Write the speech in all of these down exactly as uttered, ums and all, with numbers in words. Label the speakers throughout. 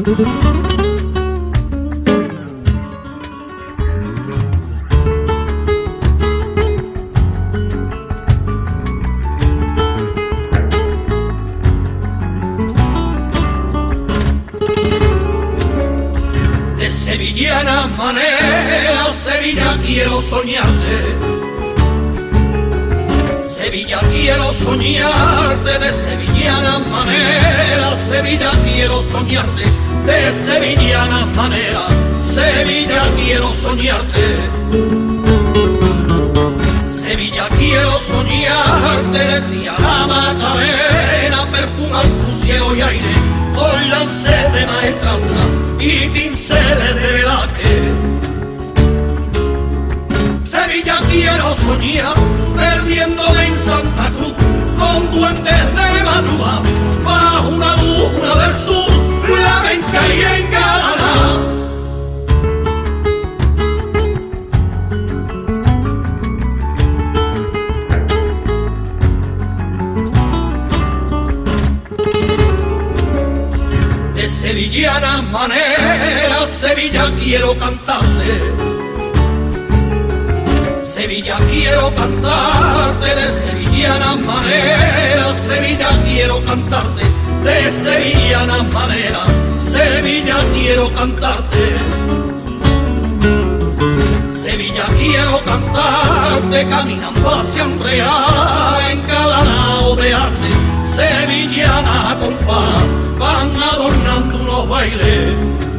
Speaker 1: De sevillana manera, Sevilla quiero soñarte. Sevilla quiero soñarte, de sevillana manera, Sevilla quiero soñarte, de sevillana manera, Sevilla quiero soñarte. Sevilla quiero soñarte, de Triana Magdalena, perfuma tu cielo y aire, con lances de maestranza y pinceles de velaje. Sevilla quiero soñar, perdiéndome en Santa Cruz, con duendes de madrugada, bajo una luna del sur, flamenca y engalanada. De sevillana manera, Sevilla quiero cantarte. Sevilla quiero cantarte, de sevillana manera, Sevilla quiero cantarte, de sevillana manera, Sevilla quiero cantarte. Sevilla quiero cantarte, caminando hacia un real, engalanado de arte, sevillana a compás, van adornando unos bailes.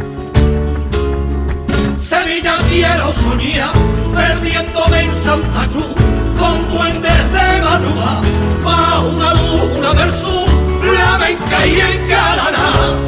Speaker 1: Sevilla quiero soñar, perdiéndome en Santa Cruz, con duendes de madrugada, bajo una luna del sur, flamenca y engalanada.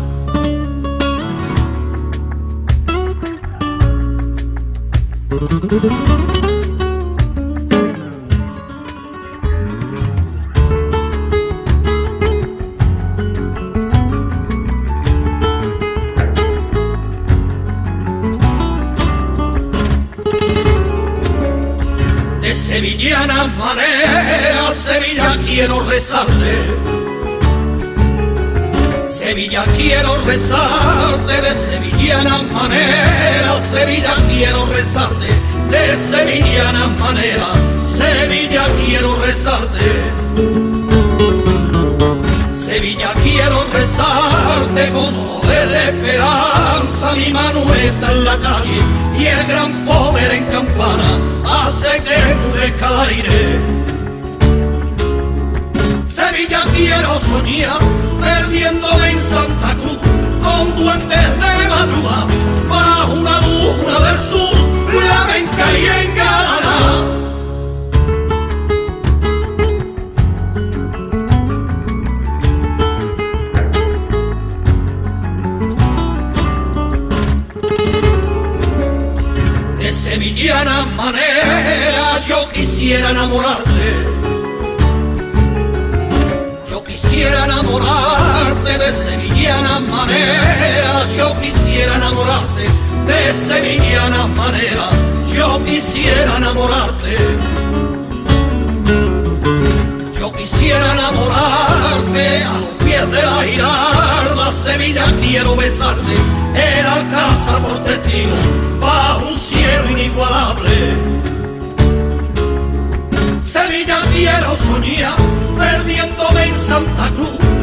Speaker 1: De sevillana manera, Sevilla quiero rezarte. Sevilla quiero rezarte, de sevillana manera, Sevilla quiero rezarte, de sevillana manera, Sevilla quiero rezarte. Sevilla quiero rezarte, como de esperanza, mi mano está en la calle y el gran poder en campana hace que endurezca el aire. Sevilla quiero soñar, perdiéndome en Santa Cruz, con duendes de madrugada, bajo una luna del sur, flamenca y engalanada. De sevillana manera, yo quisiera enamorarte. Yo quisiera enamorarte, de sevillana manera, yo quisiera enamorarte, de sevillana manera, yo quisiera enamorarte. Yo quisiera enamorarte, a los pies de la Giralda, Sevilla quiero besarte, el Alcázar por testigo, bajo un cielo inigualable. Sevilla quiero soñar, perdiéndome en Santa Cruz,